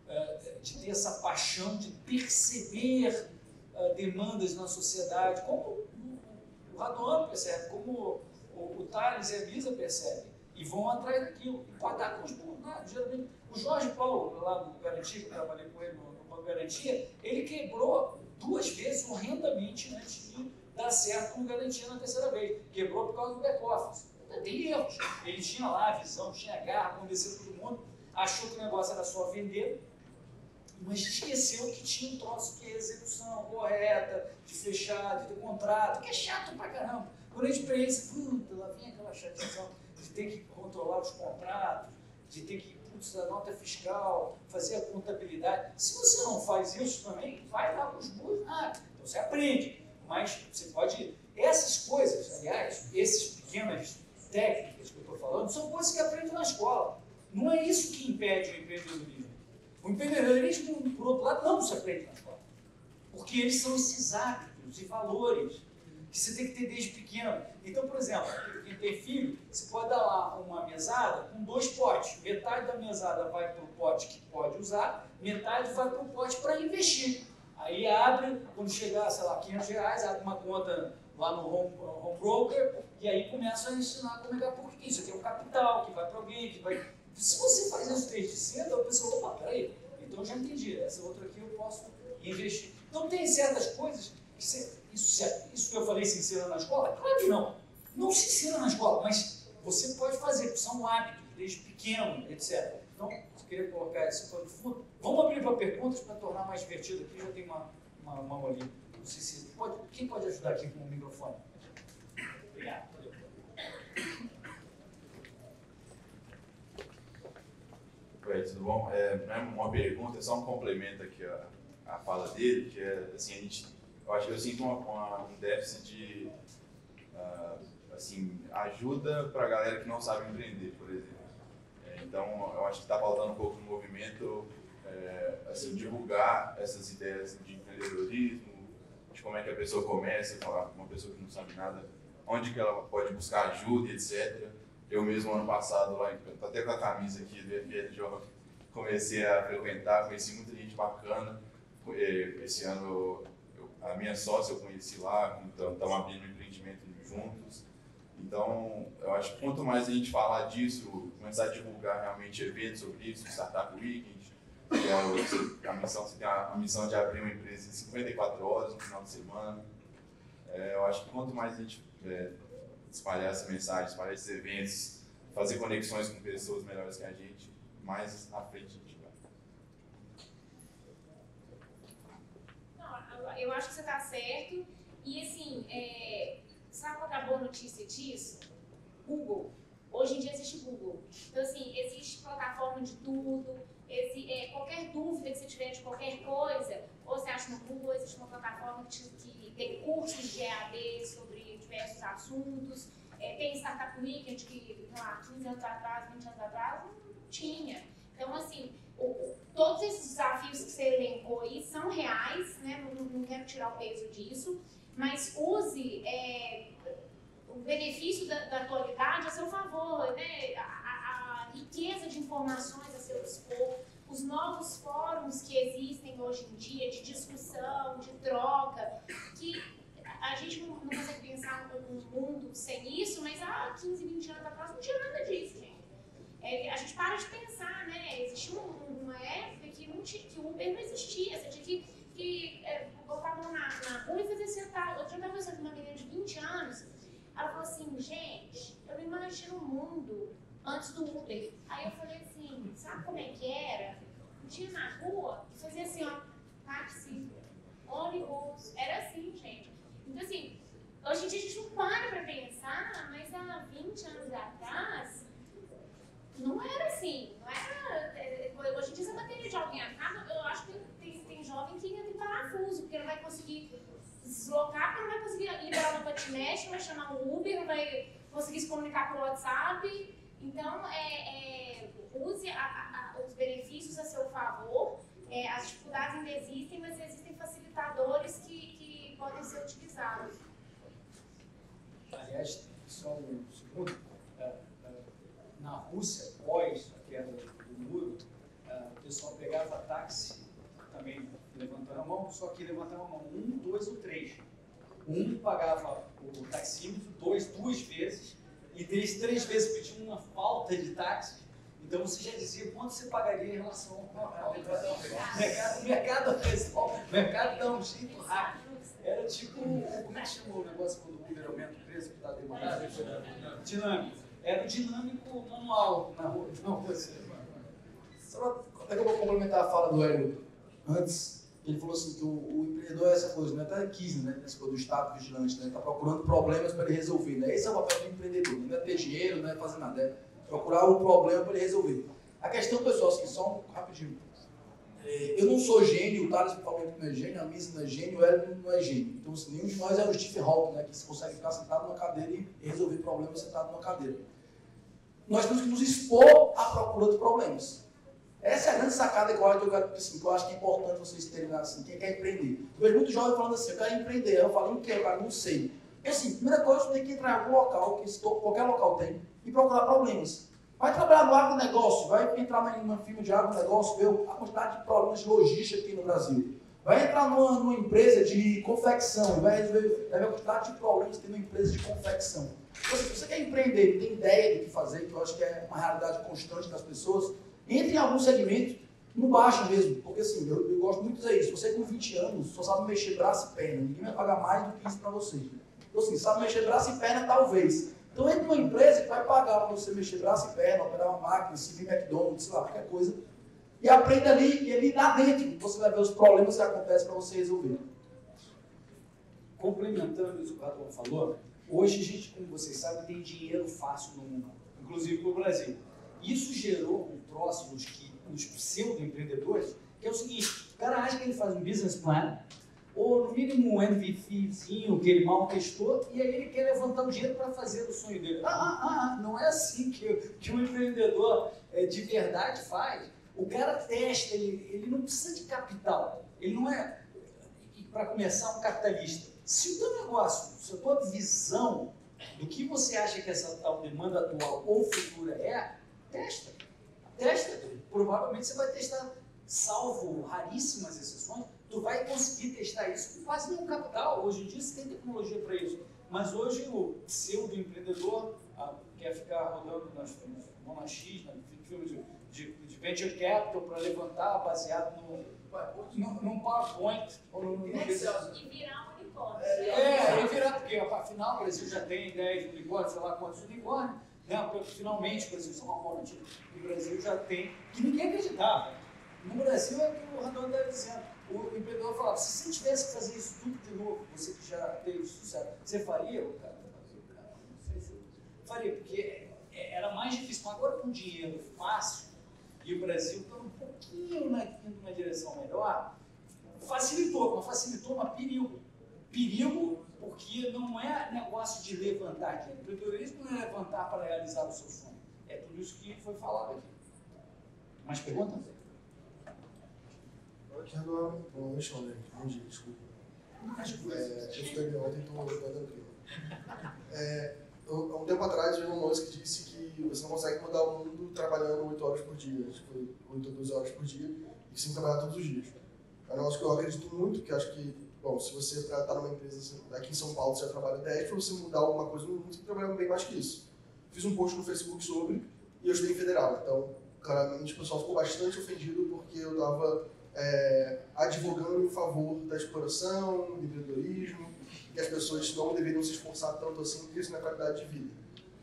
de ter essa paixão de perceber demandas na sociedade, como o Raduan percebe, como o Thales e a Lisa percebem, e vão atrás daquilo, e pode dar com os burros. Geralmente, o Jorge Paulo, lá no Garantia, que eu trabalhei com ele no Banco Garantia, ele quebrou 2 vezes horrendamente antes de dar certo com Garantia na 3ª vez. Quebrou por causa do back-office. Tem erros. Ele tinha lá a visão, tinha a garra, convenceu todo mundo, achou que o negócio era só vender, mas esqueceu que tinha um troço que é execução correta, de fechar, de ter contrato, que é chato pra caramba. Quando a gente pensa, lá vem aquela chateação de ter que controlar os contratos, de ter que, a nota fiscal, fazer a contabilidade. Se você não faz isso também, vai lá com os burros, então você aprende. Mas você pode... Essas coisas, aliás, essas pequenas técnicas que eu estou falando, são coisas que aprende na escola. Não é isso que impede o empreendedorismo. O empreendedorismo, por outro lado, não se aprende na escola. Porque eles são esses hábitos e valores que você tem que ter desde pequeno. Então, por exemplo, quem tem filho, você pode dar lá uma mesada com 2 potes. Metade da mesada vai para o pote que pode usar, metade vai para o pote para investir. Aí abre, quando chegar, sei lá, R$500, abre uma conta lá no home broker e aí começa a ensinar como é que é, porque isso aqui é um capital que vai para alguém, que vai... Se você faz isso desde cedo, a pessoa, opa, peraí, então eu já entendi, essa outra aqui eu posso investir. Então tem certas coisas que isso que eu falei se ensina na escola? Claro que não. Não se ensina na escola, mas você pode fazer, porque são hábitos, desde pequeno, etc. Então, eu queria colocar esse pano de fundo. Vamos abrir para perguntas para tornar mais divertido aqui, já tem uma mão ali. Não sei se quem pode ajudar aqui com o microfone? Obrigado. Oi, tudo bom? Não é uma pergunta, é só um complemento aqui à fala dele, que é assim, eu sinto um déficit de assim, ajuda para a galera que não sabe empreender, por exemplo. Então, eu acho que está faltando um pouco no movimento assim, divulgar essas ideias de empreendedorismo, de como é que a pessoa começa, uma pessoa que não sabe nada, onde que ela pode buscar ajuda, etc. Eu mesmo, ano passado, lá, até com a camisa aqui do FLJ, comecei a frequentar, conheci muita gente bacana. Esse ano, a minha sócia eu conheci lá, então estamos abrindo um empreendimento juntos. Então, eu acho que quanto mais a gente falar disso, começar a divulgar realmente eventos sobre isso, Startup Weekend, que é você tem a missão de abrir uma empresa em 54 horas, no final de semana. Eu acho que quanto mais a gente espalhar essa mensagem, espalhar esses eventos, fazer conexões com pessoas melhores que a gente, mais à frente a gente vai. Não, eu acho que você está certo. E assim, sabe qual é a boa notícia disso? Google. Hoje em dia existe Google. Então, assim, existe plataforma de tudo. Qualquer dúvida que você tiver de qualquer coisa, ou você acha no Google, existe uma plataforma que tem cursos de EAD sobre diversos assuntos. Tem Startup Weekend que, sei lá, 15 anos atrás, 20 anos atrás, não tinha. Então, assim, todos esses desafios que você elencou aí são reais, né? Não quero tirar o peso disso, mas use o benefício da atualidade a seu favor, né? A riqueza de informações a seu dispor, os novos fóruns que existem hoje em dia de discussão, de troca, que a gente não consegue pensar num mundo sem isso, mas há 15, 20 anos atrás não tinha nada disso, gente. A gente para de pensar, né? Existia uma época que o Uber não existia, você tinha que botar a mão na rua e fazer sentar. Eu tinha uma conversa com uma menina de 20 anos, ela falou assim, gente, eu não imagino o mundo antes do Uber. Aí eu falei assim, sabe como é que era? Eu tinha na rua e fazia assim, ó, táxi, ônibus, era assim, gente. Então assim, hoje em dia a gente não para pra pensar, mas há 20 anos atrás, não era assim, não era. Hoje em dia, se a bateria de alguém acaba, eu acho que tem jovem que entra em parafuso, porque não vai conseguir se deslocar, porque não vai conseguir liberar uma patinete, não vai chamar um Uber, não vai conseguir se comunicar por WhatsApp. Então, use os benefícios a seu favor. As dificuldades ainda existem, mas existem facilitadores que podem ser utilizados. Aliás, só um segundo. Na Rússia, pós a queda do muro, o pessoal pessoal pegava táxi, também levantando a mão, só que levantava a mão 1, 2 ou 3. 1 pagava o taxímetro, 2 duas vezes, e 3 vezes pedia uma falta de táxi. Então você já dizia quanto você pagaria em relação ao mercado dá um jeito rápido. Era tipo, como é que chamou o negócio quando o Uber aumenta o preço que está demorado? Dinâmico. Era o dinâmico manual na rua. Só até que eu vou complementar a fala do Hélio antes. Ele falou assim que o empreendedor é essa coisa, né? Até quis, né? Essa coisa do Estado vigilante, né? Está procurando problemas para ele resolver, né? Esse é o papel do empreendedor, não é ter dinheiro, não é fazer nada, é procurar o problema para ele resolver. A questão, pessoal, assim, só rapidinho. Eu não sou gênio, o Thales me falou que não é gênio, a Misa não é gênio, o Hélio não é gênio. Então, assim, nenhum de nós é o Stephen Hawking, né? Que consegue ficar sentado numa cadeira e resolver problemas sentado numa cadeira. Nós temos que nos expor à procura de problemas. Essa é a grande sacada que eu acho que é importante vocês terem assim, quem quer empreender. Eu vejo muito jovem falando assim, eu quero empreender. Eu falo, o que? Eu não sei. Então, assim, primeira coisa, você tem que entrar em algum local, que qualquer local tem, e procurar problemas. Vai trabalhar no agronegócio, vai entrar numa firma de agronegócio, ver a quantidade de problemas de logística que tem no Brasil. Vai entrar numa empresa de confecção, vai ver a quantidade de problemas que tem numa empresa de confecção. Então, se você quer empreender, tem ideia do que fazer, que eu acho que é uma realidade constante das pessoas, entre em algum segmento, no baixo mesmo, porque assim, eu gosto muito de dizer isso, você com 20 anos só sabe mexer braço e perna, ninguém vai pagar mais do que isso para você. Então assim, sabe mexer braço e perna talvez. Então entre numa empresa que vai pagar para você mexer braço e perna, operar uma máquina, servir McDonald's, sei lá, qualquer coisa, e aprenda ali, e ali lá dentro você vai ver os problemas que acontecem para você resolver. Complementando isso que o Raton falou, hoje a gente, como vocês sabem, tem dinheiro fácil no mundo, inclusive no Brasil. Isso gerou um troço nos pseudo-empreendedores, que é o seguinte, o cara acha que ele faz um business plan, ou no mínimo um MVPzinho que ele mal testou, e aí ele quer levantar o dinheiro para fazer o sonho dele. Não é assim que um empreendedor de verdade faz. O cara testa, ele não precisa de capital, ele não é, para começar, um capitalista. Se o teu negócio, se a tua visão do que você acha que essa tal demanda atual ou futura é, testa. Provavelmente você vai testar, salvo raríssimas exceções, tu vai conseguir testar isso com quase nenhum capital. Hoje em dia você tem tecnologia para isso. Mas hoje o pseudo-empreendedor quer ficar rodando nas Monax, filmes de venture capital para levantar baseado num PowerPoint ou num Excel. E virar um unicórnio. e virar, porque afinal o Brasil já tem 10 unicórnios, sei lá quantos unicórnios. Finalmente, o Brasil, isso é uma boa notícia, o Brasil já tem, que ninguém acreditava. No Brasil é o que o Randon está dizendo. O empreendedor falava, se você tivesse que fazer isso tudo de novo, você que já teve sucesso, você faria? O cara, não sei se eu faria, porque era mais difícil. Mas agora com dinheiro fácil, e o Brasil está um pouquinho indo numa direção melhor, facilitou, mas perigo. Perigo porque não é negócio de levantar dinheiro. O empreendedorismo não é levantar para realizar o seu sonho. É tudo isso que foi falado aqui. Mais perguntas? Aqui agora, bom dia, desculpa. Eu estudei ontem, então eu estou tranquilo. Há um tempo atrás, o Elon Musk disse que você não consegue mudar o mundo trabalhando 8 horas por dia, tipo 8 ou 12 horas por dia, e sim trabalhar todos os dias. É um negócio que eu acredito muito, porque acho que, bom, se você está numa empresa aqui em São Paulo, você já trabalha 10, para você mudar alguma coisa no mundo, você tem que trabalhar bem mais que isso. Fiz um post no Facebook sobre, e eu estudei em federal, então, claramente, o pessoal ficou bastante ofendido porque eu estava advogando em favor da exploração, do empreendedorismo, que as pessoas não deveriam se esforçar tanto assim, porque isso não é qualidade de vida.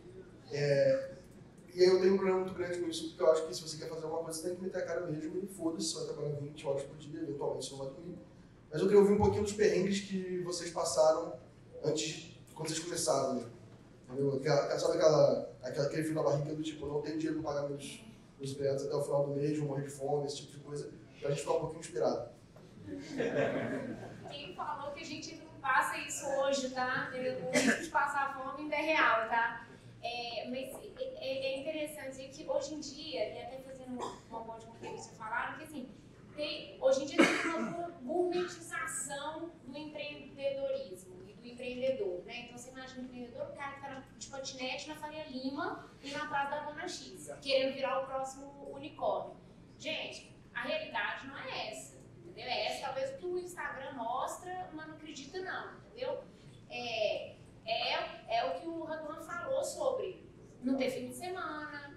E aí eu tenho um problema muito grande com isso, porque eu acho que se você quer fazer alguma coisa, você tem que meter a cara mesmo e foda-se, você vai trabalhar 20 horas por dia, eventualmente você não vai dormir. Mas eu queria ouvir um pouquinho dos perrengues que vocês passaram antes, quando vocês começaram, né? Entendeu? Sabe aquele frio na barriga do tipo, não tenho dinheiro para pagar meus empregados até o final do mês, vou morrer de fome, esse tipo de coisa, pra gente ficar um pouquinho inspirado. Quem falou que a gente não passa isso hoje, tá? O risco de passar fome ainda é real, tá? Mas é interessante que hoje em dia, e até fazendo uma ponte com o que vocês falaram, que assim, hoje em dia tem uma gourmetização do empreendedorismo e do empreendedor, né? Então você imagina o empreendedor, o cara que tá de patinete na Faria Lima e na Praça da Dona X, querendo virar o próximo unicórnio. Gente, A realidade não é essa, entendeu? É essa talvez o que o Instagram mostra, mas não acredita não, entendeu? É o que o Raduan falou sobre não ter fim de semana,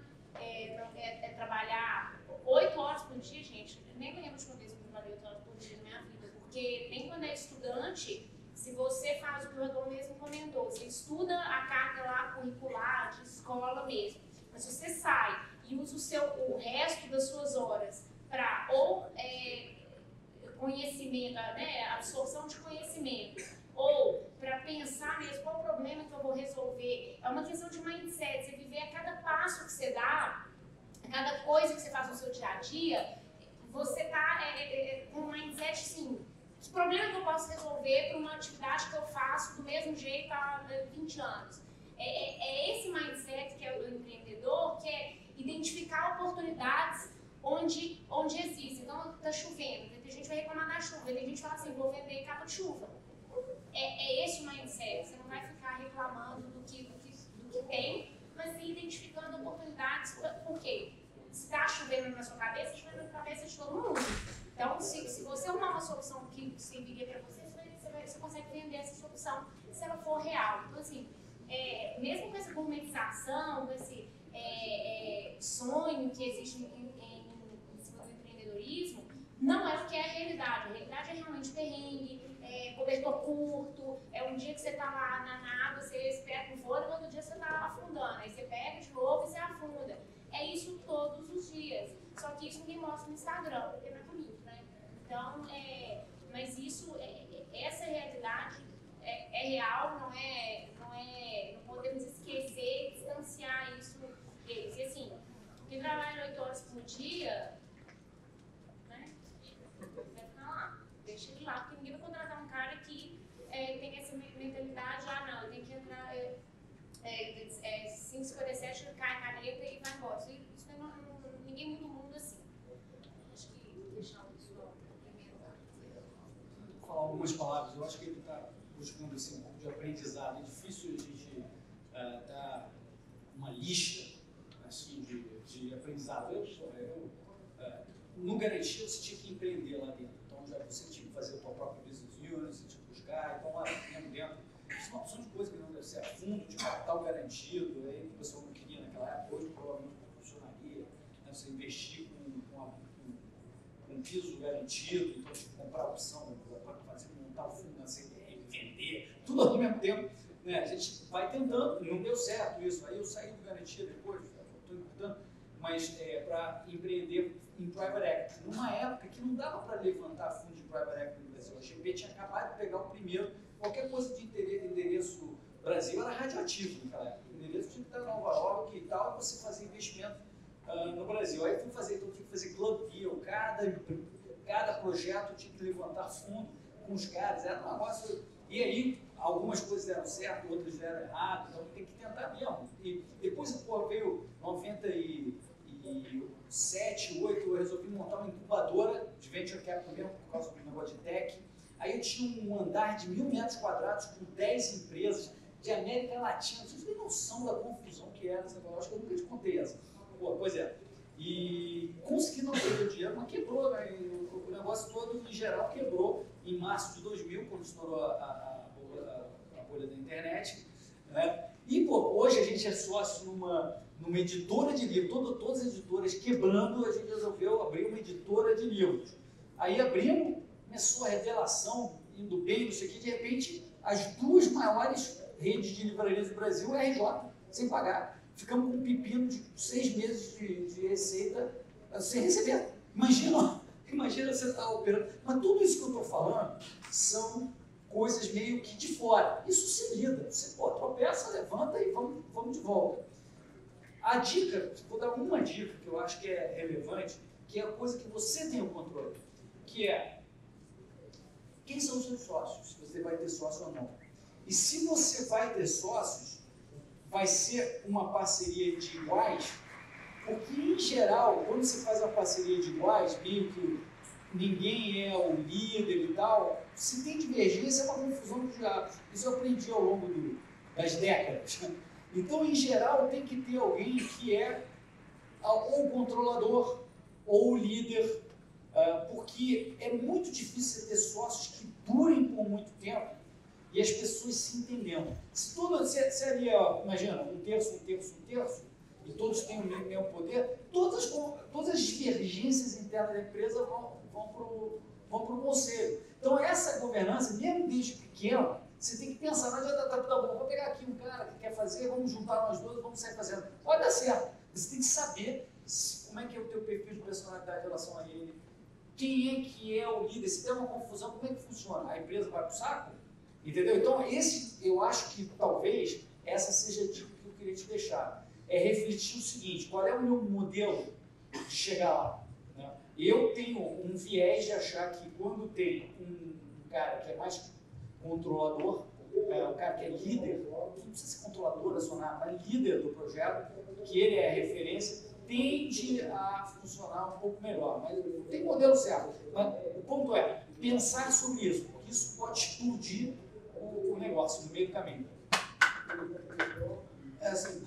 trabalhar 8 horas por dia, gente. Eu nem lembro a última vez que eu trabalhei 8 horas por dia na minha vida, porque nem quando é estudante, se você faz o que o Raduan mesmo comentou, você estuda a carga lá curricular, de escola mesmo, mas se você sai e usa o resto das suas horas para ou conhecimento, né, absorção de conhecimento, ou para pensar mesmo qual o problema que eu vou resolver. É uma questão de mindset, você viver a cada passo que você dá, a cada coisa que você faz no seu dia a dia, você está com um mindset assim, que problema que eu posso resolver para uma atividade que eu faço do mesmo jeito há 20 anos. É esse mindset que é o empreendedor, que é identificar oportunidades onde existem. Então, está chovendo, tem gente que vai reclamar da chuva, tem gente que fala assim, vou vender capa de chuva. É esse o mindset, você não vai ficar reclamando do que tem, mas sim identificando oportunidades. Por quê? Se está chovendo na sua cabeça, está chovendo na cabeça de todo mundo. Então, se você arrumar uma solução que serviria para você, você consegue vender essa solução se ela for real. Então, assim, mesmo com essa gourmetização, com esse sonho que existe em cima do empreendedorismo, não é o que é a realidade. A realidade é realmente perrengue, cobertor curto, um dia que você está lá na água, você espera com fora, e outro dia você está afundando, aí você pega de novo e você afunda. É isso todos os dias. Só que isso ninguém mostra no Instagram, porque não é bonito, né? Então, mas isso, essa realidade é real, não podemos esquecer e distanciar isso deles. E assim, quem trabalha 8 horas por dia, né? Vai ficar lá, deixa ele lá, porque ninguém vai contratar um cara que tem essa mentalidade, não, eu tenho que entrar 5h57, cai a caneta e vai embora. Isso ninguém muda o mundo assim. Acho que deixar o pessoal complementar. Vou falar algumas palavras, eu acho que ele está buscando assim, um pouco de aprendizado. É difícil a gente dar uma lista assim, de aprendizado. No Garantia você tinha que empreender lá dentro, então já você tinha que fazer a sua própria business unit, você tinha que buscar, então lá dentro. Isso é uma opção de coisa que não deve ser. Fundo de capital garantido, aí o pessoal não queria naquela época, hoje provavelmente não funcionaria. Né? Você investir com um piso garantido, então você comprar a opção para fazer, montar o fundo na CDR, vender, tudo ao mesmo tempo. Né? A gente vai tentando, não deu certo isso, aí eu saí do garantia depois, estou tentando, mas para empreender em private equity, numa época que não dava para levantar fundo de private equity no Brasil. A GP tinha acabado de pegar o primeiro. Qualquer coisa de endereço Brasil era radioativo naquela época. O endereço tinha que estar em Nova York e tal, e você fazia investimento no Brasil. Aí fui fazer, então tinha que fazer club deal, cada projeto tinha que levantar fundo com os caras, era um negócio. E aí, algumas coisas deram certo, outras deram errado, então tem que tentar mesmo. E depois veio 97, 2008, eu resolvi montar uma incubadora de venture capital mesmo, por causa do negócio de tech. Aí eu tinha um andar de 1.000 metros quadrados com 10 empresas de América Latina. Vocês têm noção da confusão que era essa coisa? Acho que eu nunca te contei essa. Pô, pois é. E consegui não perder o dinheiro, mas quebrou, né? O negócio todo, em geral, quebrou em março de 2000, quando estourou a bolha da internet. Né? E, pô, hoje a gente é sócio numa editora de livros, todas as editoras quebrando, a gente resolveu abrir uma editora de livros. Aí abrimos, começou a revelação, indo bem, não sei o que, de repente, as 2 maiores redes de livrarias do Brasil, RJ, sem pagar. Ficamos com um pepino de 6 meses de receita sem receber. Imagina você estar operando. Mas tudo isso que eu estou falando são coisas meio que de fora. Isso se lida. Você tropeça, levanta e vamos de volta. A dica, vou dar uma dica que eu acho que é relevante, que é a coisa que você tem o controle, que é quem são os seus sócios, se você vai ter sócio ou não. E se você vai ter sócios, vai ser uma parceria de iguais, porque, em geral, quando você faz uma parceria de iguais, meio que ninguém é o líder e tal, se tem divergência, é uma confusão dos diabos. Isso eu aprendi ao longo das décadas. Então, em geral, tem que ter alguém que é ou o controlador, ou o líder, porque é muito difícil você ter sócios que durem por muito tempo e as pessoas se entendendo. Se tudo seria, imagina, um terço, e todos têm o mesmo poder, todas as divergências internas da empresa vão para o conselho. Então, essa governança, mesmo desde pequeno, você tem que pensar, não adianta, tá bom, vou pegar aqui um cara que quer fazer, vamos juntar nós dois, vamos sair fazendo. Pode dar certo. Você tem que saber como é que é o teu perfil de personalidade em relação a ele, quem é que é o líder, se tem uma confusão, como é que funciona? A empresa vai para o saco? Entendeu? Então, eu acho que talvez essa seja a dica que eu queria te deixar. É refletir o seguinte, qual é o meu modelo de chegar lá? Né? Eu tenho um viés de achar que quando tem um cara que é mais controlador, um cara que é líder, não precisa ser controlador, acionar, mas líder do projeto, que ele é a referência, tende a funcionar um pouco melhor. Mas não tem modelo certo. Mas o ponto é pensar sobre isso, porque isso pode explodir o negócio no meio do caminho. É assim,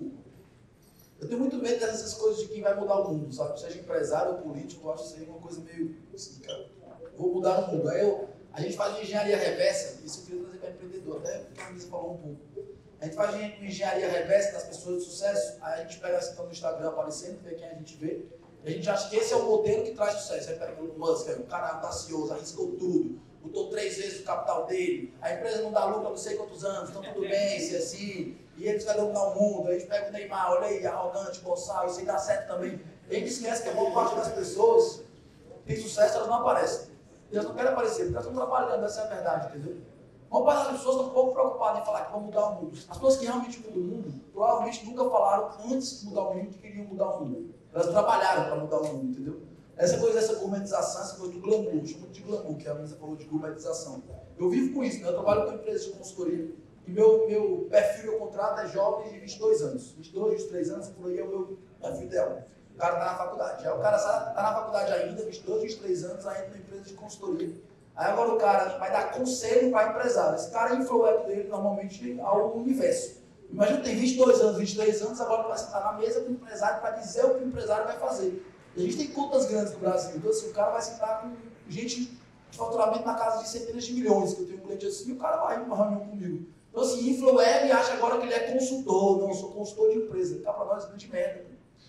eu tenho muito medo dessas coisas de quem vai mudar o mundo, sabe? Seja empresário ou político, eu acho isso aí uma coisa meio assim, cara, vou mudar o mundo. Aí a gente faz engenharia reversa, isso eu queria trazer para empreendedor, até porque a Luísa falou um pouco. A gente faz engenharia reversa das pessoas de sucesso, aí a gente pega assim, tá no Instagram aparecendo, vê quem a gente vê, e a gente acha que esse é o modelo que traz sucesso. Aí pega o Musk, o cara audacioso, arriscou tudo, botou 3 vezes o capital dele, a empresa não dá lucro há não sei quantos anos, então tudo bem, se assim, e eles vão dominar o mundo. A gente pega o Neymar, olha aí, arrogante, boçal, isso aí dá certo também. A gente esquece que a boa parte das pessoas tem sucesso, elas não aparecem. Elas não querem aparecer, porque elas estão trabalhando, essa é a verdade, entendeu? Uma parte das pessoas estão um pouco preocupadas em falar que vão mudar o mundo. As pessoas que realmente mudam o mundo, provavelmente nunca falaram antes de mudar o mundo que queriam mudar o mundo. Elas trabalharam para mudar o mundo, entendeu? Essa coisa dessa gourmetização, essa coisa do glamour, chama de glamour, que a Luísa falou de gourmetização. Eu vivo com isso, né? Eu trabalho com empresas de consultoria e meu perfil, meu contrato é jovens de 22 anos. 22, 23 anos, por aí é o meu perfil ideal. O cara está na faculdade. Aí o cara está na faculdade ainda, 22, 23 anos, ainda na empresa de consultoria. Aí agora o cara vai dar conselho para empresário. Esse cara infla o ego dele normalmente ao universo. Imagina, tem 22 anos, 23 anos, agora vai sentar na mesa com o empresário para dizer o que o empresário vai fazer. E a gente tem contas grandes no Brasil, então assim, o cara vai sentar com gente de faturamento na casa de centenas de milhões, que eu tenho um cliente assim, e o cara vai em uma reunião comigo. Então assim, infla o ego e acha agora que ele é consultor. Não, eu sou consultor de empresa. Tá para nós, grande merda.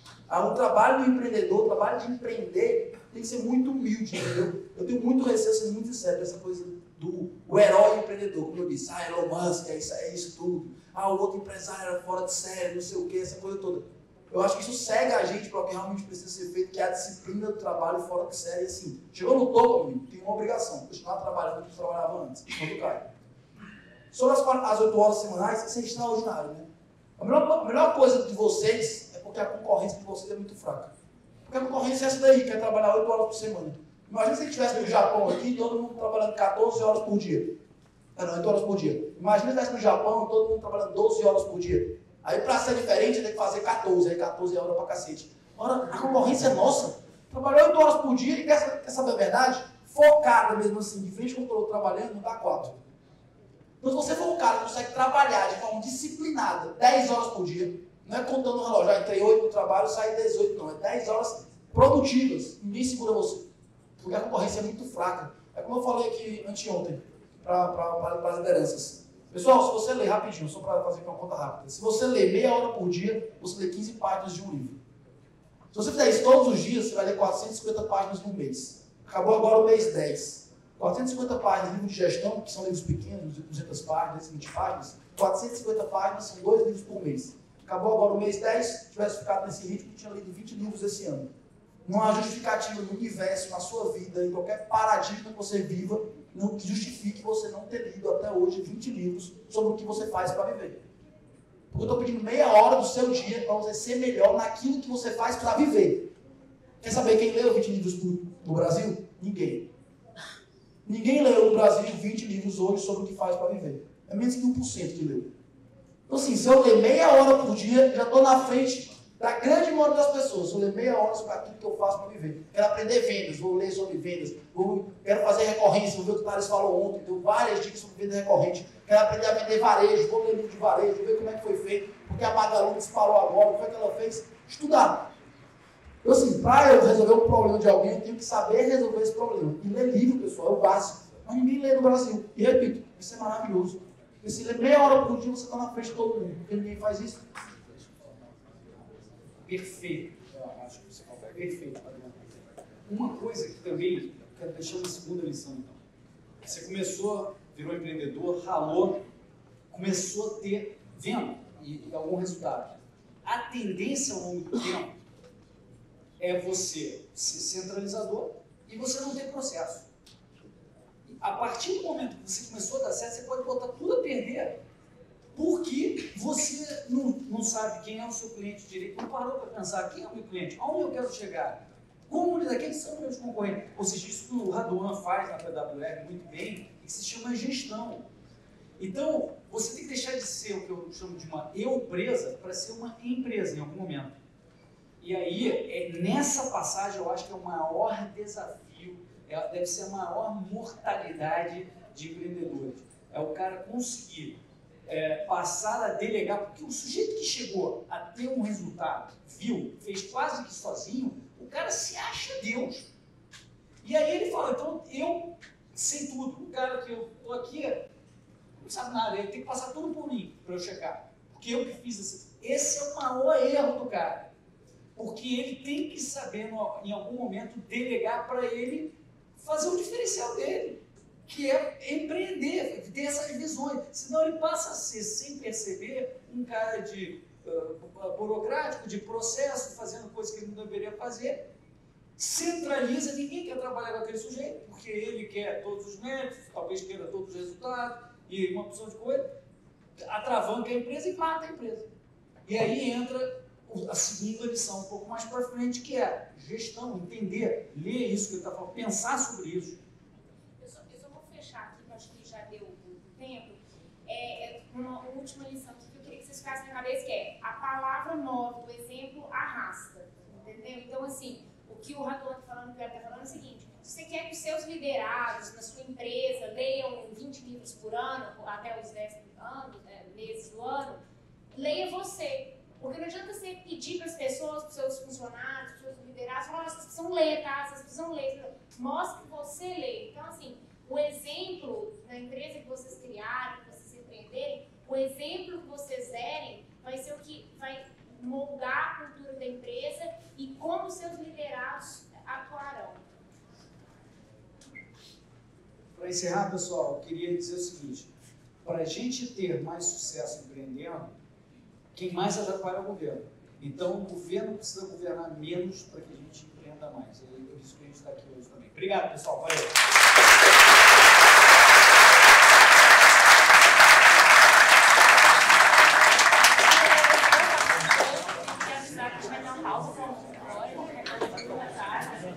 O trabalho do empreendedor, o trabalho de empreender, tem que ser muito humilde, entendeu? Eu tenho muito receio, sendo muito sincero, essa coisa do herói empreendedor, como eu disse, Elon Musk, é isso tudo. O outro empresário era fora de série, não sei o que, essa coisa toda. Eu acho que isso cega a gente para o que realmente precisa ser feito, que é a disciplina do trabalho fora de série. Assim, chegou no topo, amigo, tem uma obrigação, continuar trabalhando como trabalhava antes, quando cai. Sobre as 8 horas semanais, isso é extraordinário, né? A melhor coisa de vocês é porque a concorrência de vocês é muito fraca. Porque a concorrência é essa daí, que é trabalhar 8 horas por semana. Imagina se a gente estivesse no Japão aqui, todo mundo trabalhando 14 horas por dia. Não, 8 horas por dia. Imagina se estivesse no Japão, todo mundo trabalhando 12 horas por dia. Aí para ser diferente, tem que fazer 14, aí 14 horas pra cacete. Ora, a concorrência é nossa. Trabalhou 8 horas por dia e quer saber a verdade? Focada mesmo assim, de frente com o que eu estou trabalhando, não dá 4. Então se você for um cara que consegue trabalhar de forma disciplinada, 10 horas por dia, não é contando o relógio, entrei 8 no trabalho, saí 18, não. É 10 horas produtivas, ninguém segura você. Porque a concorrência é muito fraca. É como eu falei aqui anteontem, para as lideranças. Pessoal, se você ler rapidinho, só para fazer uma conta rápida, se você ler meia hora por dia, você lê 15 páginas de um livro. Se você fizer isso todos os dias, você vai ler 450 páginas no mês. Acabou agora o mês 10. 450 páginas de livro de gestão, que são livros pequenos, de 200 páginas, 20 páginas. 450 páginas são 2 livros por mês. Acabou agora o mês 10, se tivesse ficado nesse ritmo, tinha lido 20 livros esse ano. Não há justificativa no universo, na sua vida, em qualquer paradigma que você viva, não justifique você não ter lido até hoje 20 livros sobre o que você faz para viver. Porque eu estou pedindo meia hora do seu dia para você ser melhor naquilo que você faz para viver. Quer saber quem leu 20 livros no Brasil? Ninguém. Ninguém leu no Brasil 20 livros hoje sobre o que faz para viver. É menos que 1% que leu. Então assim, se eu ler meia hora por dia, já estou na frente da grande maioria das pessoas. Se eu ler meia hora sobre aquilo que eu faço para viver. Quero aprender vendas, vou ler sobre vendas. Quero fazer recorrência, vou ver o que o Thales falou ontem. Deu várias dicas sobre venda recorrente. Quero aprender a vender varejo, vou ler livro de varejo, vou ver como é que foi feito. Porque a Magalu disparou agora, o que foi que ela fez? Estudar. Eu, assim, para eu resolver um problema de alguém, eu tenho que saber resolver esse problema. E ler livro, pessoal, é o básico. Mas ninguém lê no Brasil. E repito, isso é maravilhoso. Porque se ler meia hora por dia, você está na frente de todo mundo. Porque ninguém faz isso. Perfeito. Eu acho que você falou perfeito. Uma coisa que também quero deixar uma segunda lição, então. Você começou, virou empreendedor, ralou, começou a ter venda e algum resultado. A tendência ao longo do tempo é você ser centralizador e você não ter processo. A partir do momento que você começou a dar certo, você pode botar tudo a perder porque você não sabe quem é o seu cliente direito, não parou para pensar quem é o meu cliente, aonde eu quero chegar, como lidar, quem são meus concorrentes. Ou seja, isso que o Raduan faz na PWR muito bem, e que se chama gestão. Então, você tem que deixar de ser o que eu chamo de uma eu-presa para ser uma empresa em algum momento. E aí, nessa passagem, eu acho que é o maior desafio, deve ser a maior mortalidade de empreendedores. É o cara conseguir passar a delegar, porque o sujeito que chegou a ter um resultado, viu, fez quase que sozinho, o cara se acha Deus. E aí ele fala, então eu sei tudo, o cara que eu estou aqui não sabe nada, ele tem que passar tudo por mim para eu chegar. Porque eu que fiz esse é o maior erro do cara. Porque ele tem que saber, em algum momento, delegar para ele fazer o diferencial dele, que é empreender, ter essas visões. Senão ele passa a ser, sem perceber, um cara de burocrático, de processo, fazendo coisas que ele não deveria fazer. Centraliza, ninguém quer trabalhar com aquele sujeito, porque ele quer todos os métodos, talvez queira todos os resultados, e uma opção de coisa, atravanca a empresa e mata a empresa. E aí entra a segunda lição, um pouco mais para frente, que é gestão, entender, ler isso que ele está falando, pensar sobre isso. Eu só vou fechar aqui, que eu acho que já deu o tempo. Uma última lição que eu queria que vocês ficassem na cabeça, que é a palavra move, o exemplo arrasta. Entendeu? Então, assim, o que o Raduan está falando, o Pedro está falando é o seguinte: se você quer que os seus liderados na sua empresa leiam 20 livros por ano, até os 10 meses do ano, leia você. Porque não adianta você pedir para as pessoas, para os seus funcionários, para os seus liderados, falar, vocês precisam ler, tá? Vocês precisam ler. Mostre que você lê. Então, assim, o exemplo da empresa que vocês criarem, que vocês empreenderem, o exemplo que vocês derem vai ser o que vai moldar a cultura da empresa e como os seus liderados atuarão. Para encerrar, pessoal, eu queria dizer o seguinte: para a gente ter mais sucesso empreendendo, quem mais atrapalha é o governo. Então, o governo precisa governar menos para que a gente empreenda mais. É por isso que a gente está aqui hoje também. Obrigado, pessoal. Valeu. Quero avisar que a gente vai dar uma pausa.